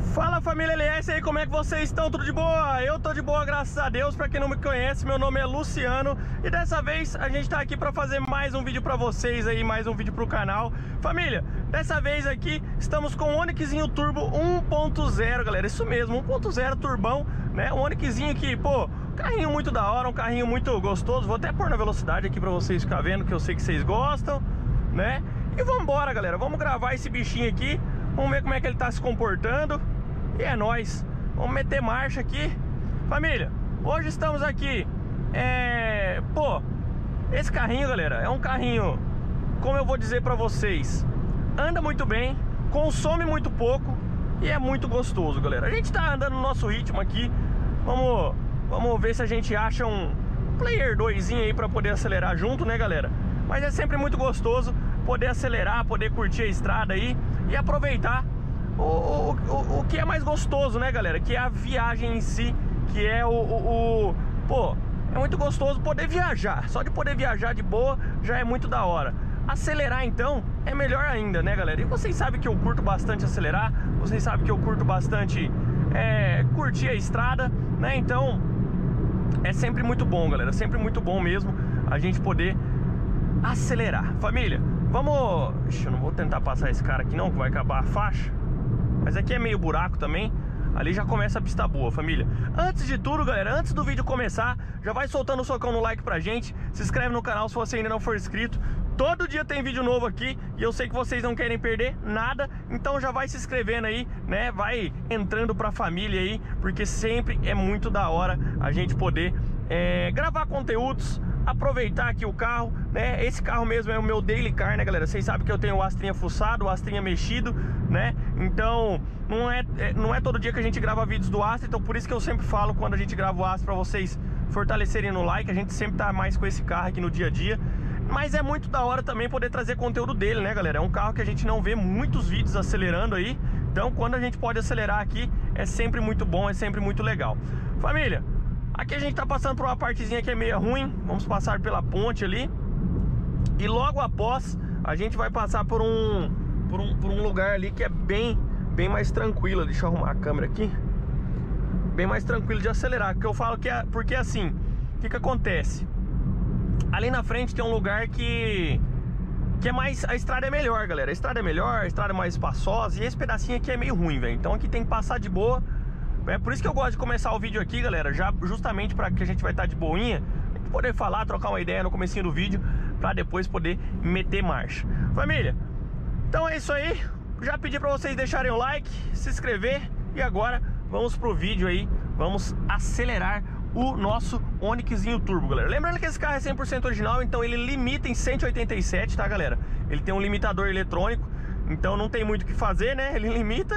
Fala família LS aí, como é que vocês estão? Tudo de boa? Eu tô de boa, graças a Deus. Pra quem não me conhece, meu nome é Luciano e dessa vez a gente tá aqui pra fazer mais um vídeo pra vocês aí, mais um vídeo pro canal. Família, dessa vez aqui estamos com o Onixzinho Turbo 1.0, galera. Isso mesmo, 1.0 turbão, né? Um Onixzinho que, pô, carrinho muito da hora, um carrinho muito gostoso. Vou até pôr na velocidade aqui pra vocês ficarem vendo, que eu sei que vocês gostam, né? E vambora, galera, vamos gravar esse bichinho aqui. Vamos ver como é que ele tá se comportando. E é nóis, vamos meter marcha aqui. Família, hoje estamos aqui pô, esse carrinho, galera, é um carrinho, como eu vou dizer pra vocês, anda muito bem, consome muito pouco e é muito gostoso, galera. A gente tá andando no nosso ritmo aqui. Vamos ver se a gente acha um Player 2zinho aí pra poder acelerar junto, né, galera? Mas é sempre muito gostoso poder acelerar, poder curtir a estrada aí e aproveitar o que é mais gostoso, né, galera? Que é a viagem em si, que é pô, é muito gostoso poder viajar. Só de poder viajar de boa já é muito da hora. Acelerar então é melhor ainda, né, galera? E vocês sabem que eu curto bastante acelerar, vocês sabem que eu curto bastante curtir a estrada, né? Então é sempre muito bom, galera, sempre muito bom mesmo a gente poder acelerar. Família, vamos... Ixi, eu não vou tentar passar esse cara aqui não, que vai acabar a faixa. Mas aqui é meio buraco também. Ali já começa a pista boa, família. Antes de tudo, galera, antes do vídeo começar, já vai soltando o socão no like pra gente. Se inscreve no canal se você ainda não for inscrito. Todo dia tem vídeo novo aqui e eu sei que vocês não querem perder nada. Então já vai se inscrevendo aí, né? Vai entrando pra família aí, porque sempre é muito da hora a gente poder gravar conteúdos, aproveitar aqui o carro, né? Esse carro mesmo é o meu daily car, né, galera? Vocês sabem que eu tenho o Astrinha fuçado, o Astrinha mexido, né? Então não é todo dia que a gente grava vídeos do Astra. Então por isso que eu sempre falo, quando a gente grava o Astra, pra vocês fortalecerem no like. A gente sempre tá mais com esse carro aqui no dia a dia. Mas é muito da hora também poder trazer conteúdo dele, né, galera? É um carro que a gente não vê muitos vídeos acelerando aí. Então quando a gente pode acelerar aqui, é sempre muito bom, é sempre muito legal. Família, aqui a gente tá passando por uma partezinha que é meio ruim. Vamos passar pela ponte ali. E logo após, a gente vai passar por um lugar ali que é bem mais tranquilo. Deixa eu arrumar a câmera aqui. Bem mais tranquilo de acelerar. Porque eu falo que porque assim, o que acontece? Ali na frente tem um lugar que é mais... A estrada é melhor, galera. A estrada é melhor, a estrada é mais espaçosa. E esse pedacinho aqui é meio ruim, velho. Então aqui tem que passar de boa. É por isso que eu gosto de começar o vídeo aqui, galera, já justamente para que a gente vai estar de boinha, poder falar, trocar uma ideia no comecinho do vídeo, para depois poder meter marcha. Família, então é isso aí. Já pedi para vocês deixarem o like, se inscrever. E agora vamos pro vídeo aí. Vamos acelerar o nosso Onixzinho Turbo, galera. Lembrando que esse carro é 100% original, então ele limita em 187, tá, galera? Ele tem um limitador eletrônico. Então não tem muito o que fazer, né? Ele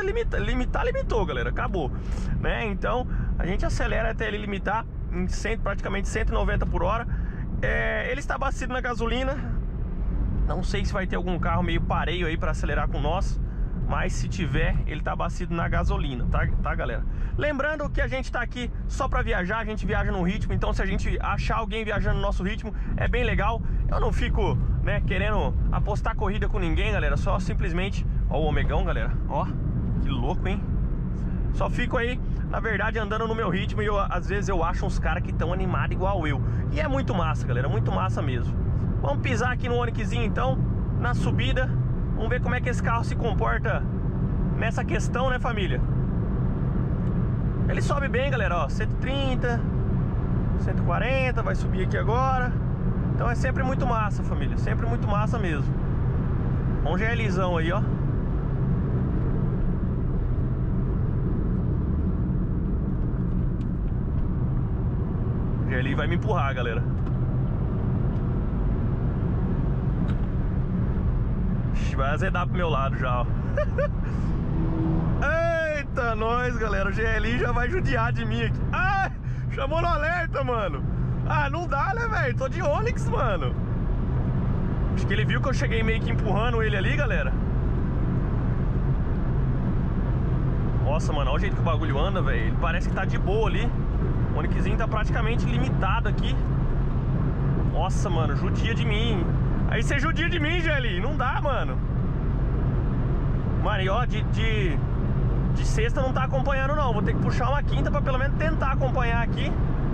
limitou, galera, acabou, né? Então a gente acelera até ele limitar em praticamente 190 por hora. Ele está abastecido na gasolina. Não sei se vai ter algum carro meio pareio aí para acelerar com nós, mas se tiver, ele está abastecido na gasolina, tá, galera? Lembrando que a gente tá aqui só para viajar, a gente viaja no ritmo. Então se a gente achar alguém viajando no nosso ritmo, é bem legal. Eu não fico, né, querendo apostar corrida com ninguém, galera. Só simplesmente, ó o Omegão, galera. Ó, que louco, hein? Só fico aí, na verdade, andando no meu ritmo. E às vezes eu acho uns caras que estão animados igual eu. E é muito massa, galera, muito massa mesmo. Vamos pisar aqui no Onixzinho então, na subida. Vamos ver como é que esse carro se comporta nessa questão, né, família? Ele sobe bem, galera, ó, 130, 140, vai subir aqui agora. Então é sempre muito massa, família, sempre muito massa mesmo. Um GLzão aí, ó. O GL vai me empurrar, galera. Vai azedar pro meu lado já, ó. Eita, nós, galera. O GLI já vai judiar de mim aqui. Ah, chamou no alerta, mano. Ah, não dá, né, velho? Tô de Onix, mano. Acho que ele viu que eu cheguei meio que empurrando ele ali, galera. Nossa, mano, olha o jeito que o bagulho anda, velho. Ele parece que tá de boa ali. O Onixzinho tá praticamente limitado aqui. Nossa, mano, judia de mim. Aí você judia de mim, GLI. Não dá, mano. Mano, e ó, de sexta não tá acompanhando não. Vou ter que puxar uma quinta pra pelo menos tentar acompanhar aqui.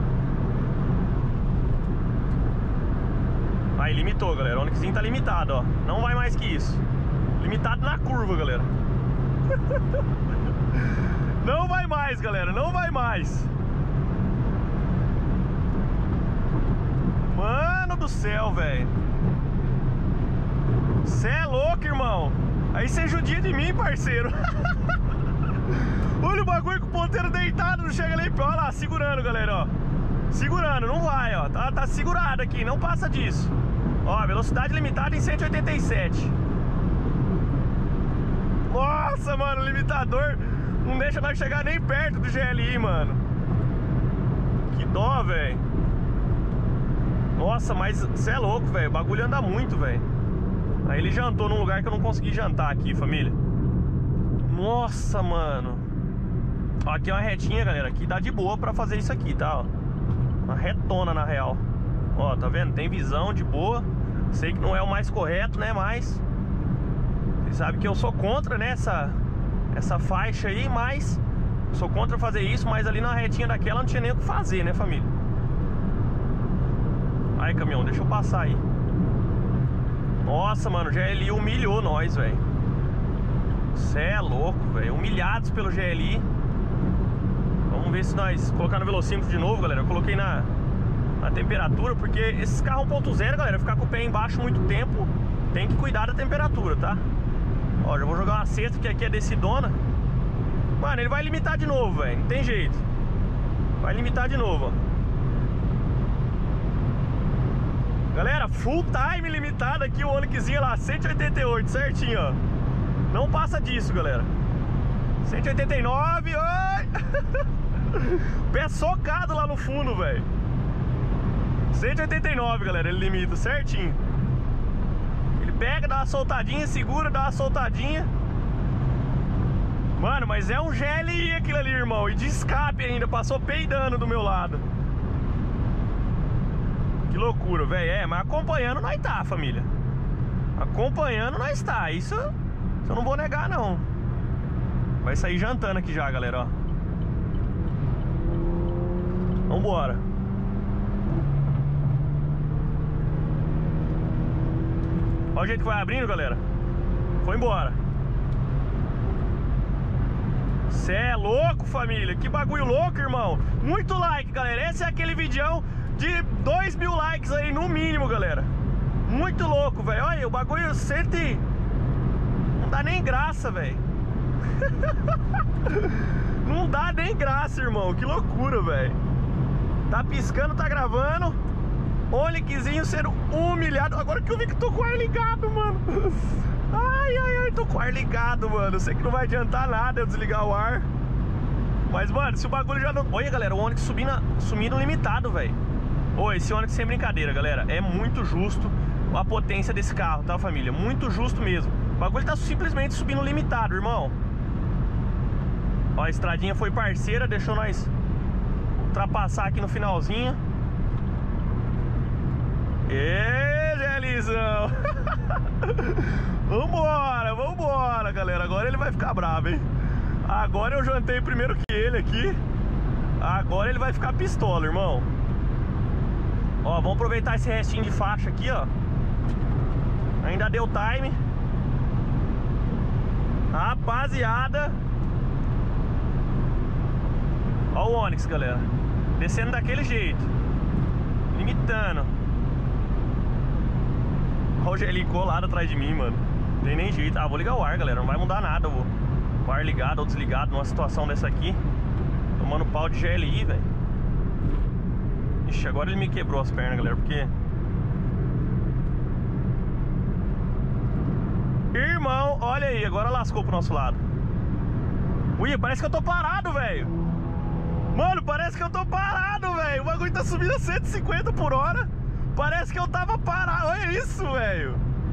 Aí limitou, galera. O Onixzinho tá limitado, ó. Não vai mais que isso. Limitado na curva, galera. Não vai mais, galera. Não vai mais. Mano do céu, velho. Cê é louco, irmão. Aí você judia de mim, parceiro. Olha o bagulho com o ponteiro deitado. Não chega nem pra... Olha lá, segurando, galera, ó. Segurando, não vai, ó. Tá segurado aqui, não passa disso. Ó, velocidade limitada em 187. Nossa, mano, o limitador não deixa nós chegar nem perto do GLI, mano. Que dó, velho. Nossa, mas você é louco, velho. O bagulho anda muito, velho. Aí ele jantou num lugar que eu não consegui jantar aqui, família. Nossa, mano. Ó, aqui é uma retinha, galera. Aqui dá de boa pra fazer isso aqui, tá? Ó. Uma retona, na real. Ó, tá vendo? Tem visão de boa. Sei que não é o mais correto, né? Mas vocês sabem que eu sou contra, né? Essa faixa aí, mas sou contra fazer isso. Mas ali na retinha daquela não tinha nem o que fazer, né, família? Aí, caminhão, deixa eu passar aí. Nossa, mano, o GLI humilhou nós, velho. Cê é louco, velho. Humilhados pelo GLI. Vamos ver se nós colocar no velocímetro de novo, galera. Eu coloquei na temperatura, porque esses carros 1.0, galera, ficar com o pé embaixo muito tempo, tem que cuidar da temperatura, tá? Ó, já vou jogar uma sexta, que aqui é decidona. Mano, ele vai limitar de novo, velho. Não tem jeito. Vai limitar de novo, ó. Galera, full time limitado aqui, o Onixzinho lá, 188, certinho, ó. Não passa disso, galera. 189, oi! Pé socado lá no fundo, velho. 189, galera, ele limita certinho. Ele pega, dá uma soltadinha, segura, dá uma soltadinha. Mano, mas é um GLI aquilo ali, irmão. E de escape ainda, passou peidando do meu lado. Que loucura, velho. Mas acompanhando nós tá, família. Acompanhando nós tá. Isso eu não vou negar, não. Vai sair jantando aqui já, galera, ó. Vambora. Olha o jeito que vai abrindo, galera. Foi embora. Cê é louco, família. Que bagulho louco, irmão. Muito like, galera. Esse é aquele videão de 2.000 likes aí no mínimo, galera. Muito louco, velho. Olha, o bagulho não dá nem graça, velho. Não dá nem graça, irmão. Que loucura, velho. Tá piscando, tá gravando. Onixzinho sendo humilhado. Agora que eu vi que tô com o ar ligado, mano. Ai, tô com o ar ligado, mano. Eu sei que não vai adiantar nada eu desligar o ar. Mas, mano, se o bagulho já não... Olha, galera, o Onix subindo limitado, velho. Ô, esse Onix sem brincadeira, galera. É muito justo a potência desse carro, tá, família? Muito justo mesmo. O bagulho tá simplesmente subindo limitado, irmão. Ó, a estradinha foi parceira, deixou nós ultrapassar aqui no finalzinho. Ê, Gelizão. Vambora, galera. Agora ele vai ficar bravo, hein? Agora eu jantei primeiro que ele aqui. Agora ele vai ficar pistola, irmão. Ó, vamos aproveitar esse restinho de faixa aqui, ó. Ainda deu time. Rapaziada. Ó o Onix, galera. Descendo daquele jeito. Limitando. Ó o GLI colado atrás de mim, mano. Não tem nem jeito. Ah, vou ligar o ar, galera. Não vai mudar nada, eu vou. O ar ligado ou desligado numa situação dessa aqui. Tomando pau de GLI, velho. Ixi, agora ele me quebrou as pernas, galera. Porque... Irmão, olha aí. Agora lascou pro nosso lado. Ui, parece que eu tô parado, velho. Mano, parece que eu tô parado, velho. O bagulho tá subindo a 150 por hora. Parece que eu tava parado. Olha isso, velho.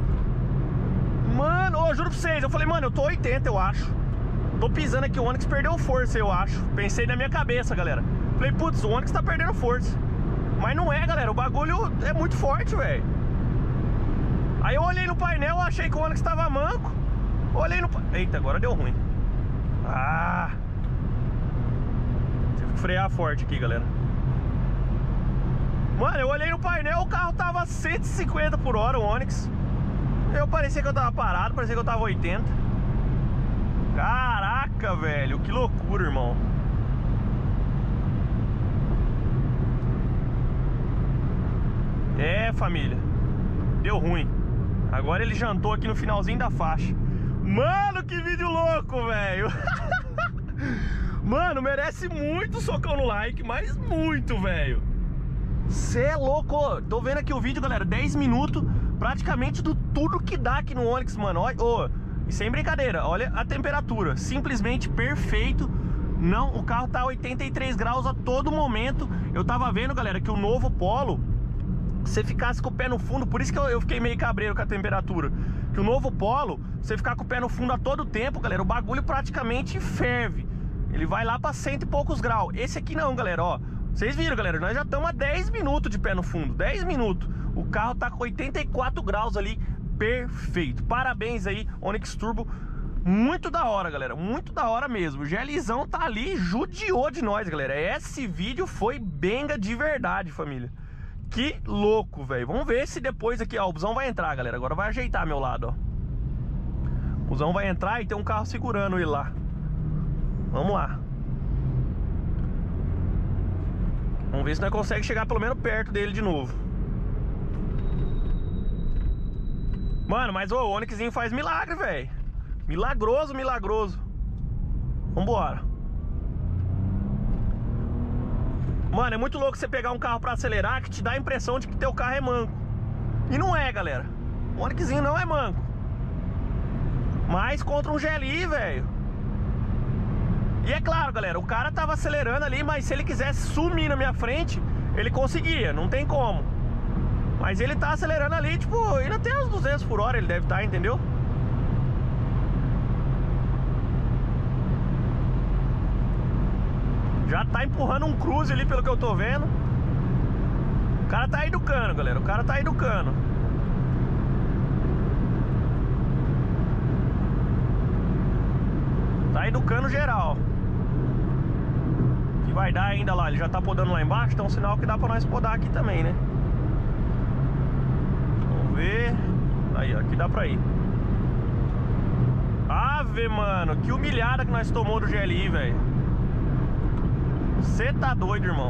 Mano, eu juro pra vocês. Eu falei, mano, eu tô 80, eu acho. Tô pisando aqui, o Onix perdeu força, eu acho. Pensei na minha cabeça, galera. Falei, putz, o Onix tá perdendo força. Mas não é, galera. O bagulho é muito forte, velho. Aí eu olhei no painel, achei que o Onix tava manco. Olhei no... Eita, agora deu ruim. Ah... frear forte aqui, galera. Mano, eu olhei no painel, o carro tava 150 por hora, o Onix. Eu parecia que eu tava parado, parecia que eu tava 80. Caraca, velho, que loucura, irmão. É, família, deu ruim. Agora ele jantou aqui no finalzinho da faixa. Mano, que vídeo louco, velho. Mano, merece muito socão no like, mas muito, velho. Cê é louco. Tô vendo aqui o vídeo, galera, 10 minutos praticamente do tudo que dá aqui no Onix, mano. Olha, oh, e sem brincadeira, olha a temperatura, simplesmente perfeito. Não, o carro tá 83 graus a todo momento. Eu tava vendo, galera, que o novo Polo, você ficasse com o pé no fundo, por isso que eu fiquei meio cabreiro com a temperatura. Que o novo Polo, você ficar com o pé no fundo a todo tempo, galera, o bagulho praticamente ferve. Ele vai lá pra 100 e poucos graus. Esse aqui não, galera, ó. Vocês viram, galera, nós já estamos a 10 minutos de pé no fundo, 10 minutos. O carro tá com 84 graus ali, perfeito. Parabéns aí, Onix Turbo. Muito da hora, galera, muito da hora mesmo. O GLzão tá ali, judiou de nós, galera. Esse vídeo foi benga de verdade, família. Que louco, velho. Vamos ver se depois aqui, ó, o busão vai entrar, galera. Agora vai ajeitar meu lado, ó. O busão vai entrar e tem um carro segurando ele lá. Vamos lá. Vamos ver se nós conseguimos chegar pelo menos perto dele de novo. Mano, mas o Onixzinho faz milagre, velho. Milagroso, milagroso. Vambora. Mano, é muito louco você pegar um carro pra acelerar que te dá a impressão de que teu carro é manco. E não é, galera. O Onixzinho não é manco. Mas contra um GLI, velho. E é claro, galera, o cara tava acelerando ali, mas se ele quisesse sumir na minha frente, ele conseguia, não tem como. Mas ele tá acelerando ali, tipo, indo até uns 200 por hora ele deve estar, entendeu? Já tá empurrando um cruze ali, pelo que eu tô vendo. O cara tá educando, galera, o cara tá educando. Tá educando geral. Que vai dar ainda lá, ele já tá podando lá embaixo, então é um sinal que dá pra nós podar aqui também, né? Vamos ver. Aí, ó, aqui dá pra ir. Ave, mano, que humilhada que nós tomou do GLI, velho. Você tá doido, irmão.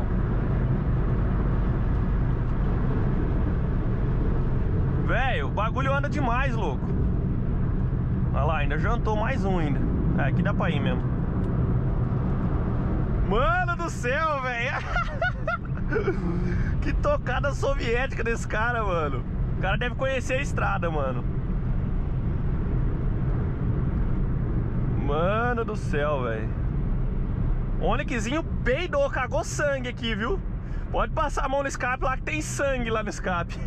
Velho, o bagulho anda demais, louco. Olha lá, ainda jantou mais um ainda. É, aqui dá pra ir mesmo. Mano do céu, velho. Que tocada soviética desse cara, mano. O cara deve conhecer a estrada, mano. Mano do céu, velho. Onixzinho peidou, cagou sangue aqui, viu? Pode passar a mão no escape lá que tem sangue lá no escape.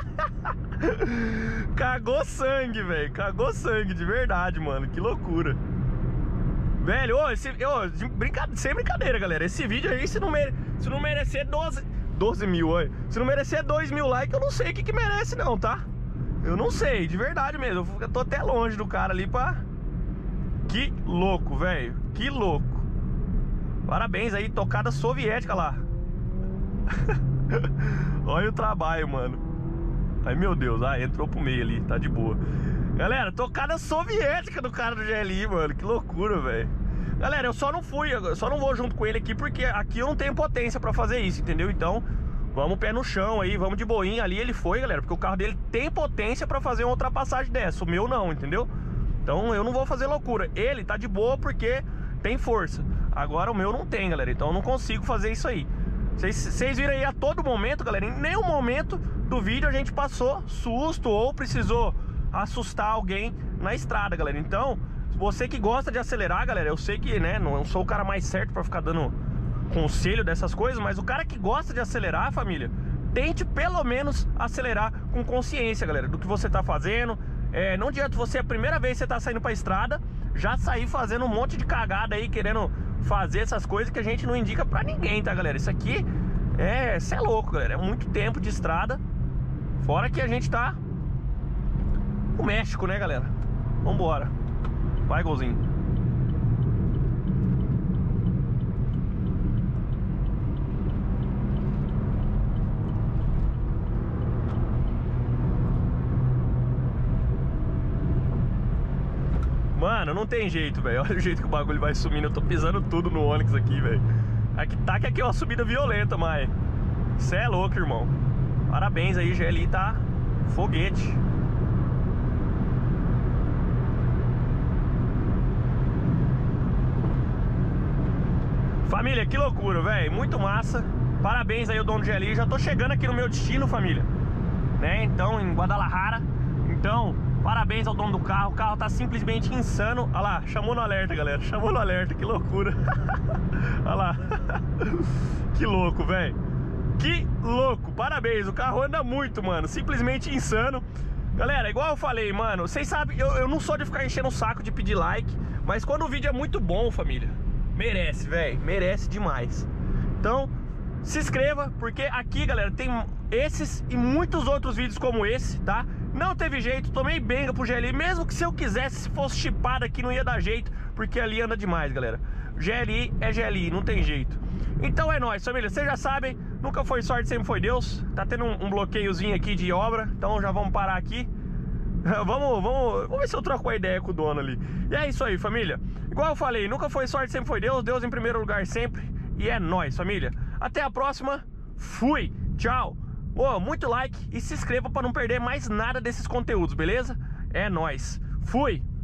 Cagou sangue, velho. Cagou sangue, de verdade, mano. Que loucura. Velho, sem brincadeira, galera. Esse vídeo aí, se não merecer 12 mil, olha. Se não merecer 2 mil likes, eu não sei o que merece não, tá? Eu não sei, de verdade mesmo. Eu tô até longe do cara ali pra... Que louco, velho. Que louco. Parabéns aí, tocada soviética lá. Olha o trabalho, mano. Ai, meu Deus, entrou pro meio ali, tá de boa. Galera, tocada soviética do cara do GLI, mano. Que loucura, velho. Galera, eu só não vou junto com ele aqui porque aqui eu não tenho potência pra fazer isso, entendeu? Então, vamos pé no chão aí, vamos de boinha. Ali ele foi, galera, porque o carro dele tem potência pra fazer uma ultrapassagem dessa. O meu não, entendeu? Então eu não vou fazer loucura. Ele tá de boa porque tem força. Agora o meu não tem, galera. Então eu não consigo fazer isso aí. Vocês viram aí a todo momento, galera. Em nenhum momento do vídeo a gente passou susto ou precisou assustar alguém na estrada, galera. Então, você que gosta de acelerar, galera, eu sei que, né, não sou o cara mais certo pra ficar dando conselho dessas coisas, mas o cara que gosta de acelerar, família, tente pelo menos acelerar com consciência, galera, do que você tá fazendo. Não adianta você, a primeira vez que você tá saindo pra estrada, já sair fazendo um monte de cagada aí, querendo fazer essas coisas que a gente não indica pra ninguém, tá, galera? Isso aqui cê é louco, galera. É muito tempo de estrada. Fora que a gente tá no México, né, galera? Vambora. Vai, golzinho. Mano, não tem jeito, velho. Olha o jeito que o bagulho vai sumindo. Eu tô pisando tudo no Onix aqui, velho. Aqui tá que aqui é uma subida violenta, mas cê é louco, irmão. Parabéns aí, GLI tá foguete. Família, que loucura, velho. Muito massa. Parabéns aí, o dono do GLI. Já tô chegando aqui no meu destino, família, né? Então, em Guadalajara. Então, parabéns ao dono do carro. O carro tá simplesmente insano. Olha lá, chamou no alerta, galera. Chamou no alerta, que loucura. Olha lá. Que louco, velho. Que louco, parabéns. O carro anda muito, mano. Simplesmente insano. Galera, igual eu falei, mano, vocês sabem, eu não sou de ficar enchendo o saco de pedir like, mas quando o vídeo é muito bom, família, merece, velho. Merece demais. Então, se inscreva, porque aqui, galera, tem esses e muitos outros vídeos como esse, tá? Não teve jeito, tomei benga pro GLI. Mesmo que se eu quisesse, se fosse chipado aqui, não ia dar jeito, porque ali anda demais, galera. GLI é GLI, não tem jeito. Então é nóis, família, vocês já sabem. Nunca foi sorte, sempre foi Deus. Tá tendo um bloqueiozinho aqui de obra, então já vamos parar aqui. Vamos ver se eu troco uma ideia com o dono ali. E é isso aí, família. Igual eu falei, nunca foi sorte, sempre foi Deus. Deus em primeiro lugar sempre. E é nóis, família. Até a próxima. Fui, tchau. Muito like e se inscreva para não perder mais nada desses conteúdos, beleza? É nóis. Fui.